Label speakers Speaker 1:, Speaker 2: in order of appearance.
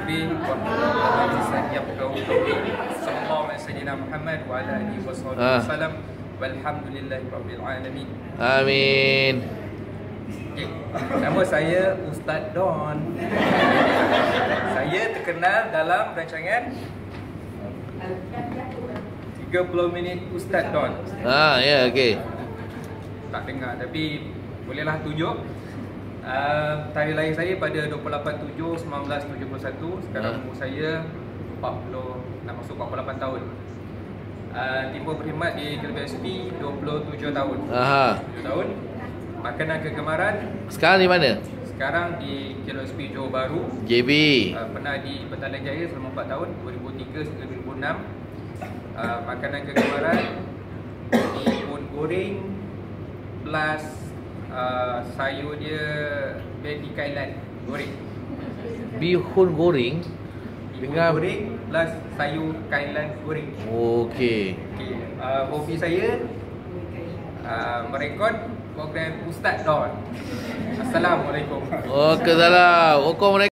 Speaker 1: lebih warahmatullahi wabarakatuh. Sallallahu alaihi wasallam Muhammad wa ala alihi wasallam. Walhamdulillahirabbil alamin.
Speaker 2: Amin.
Speaker 1: Okay. Nama saya Ustaz Don. Saya terkenal dalam rancangan 30 minit Ustaz Don.
Speaker 2: Ya, okey.
Speaker 1: Tak dengar tapi bolehlah tunjuk. Tarikh lahir saya pada 28/7/1971. Sekarang umur saya 40, nak masuk 48 tahun. Timbul berkhidmat di KLBSP 27 tahun. 27 tahun. Makanan kegemaran
Speaker 2: Sekarang di mana?
Speaker 1: sekarang di KLBSP Johor Bahru.
Speaker 2: JB.
Speaker 1: Pernah di Petaling Jaya selama 4 tahun, 2003 hingga 2006. Makanan kegemaran bihun goreng plus sayur dia baby kailan goreng.
Speaker 2: Bihun goreng
Speaker 1: Bihun goreng plus sayur kailan goreng.
Speaker 2: Okey.
Speaker 1: Okay. Hobi saya merekod program Ustaz Don. Assalamualaikum.
Speaker 2: Okey, salam. Hukum mereka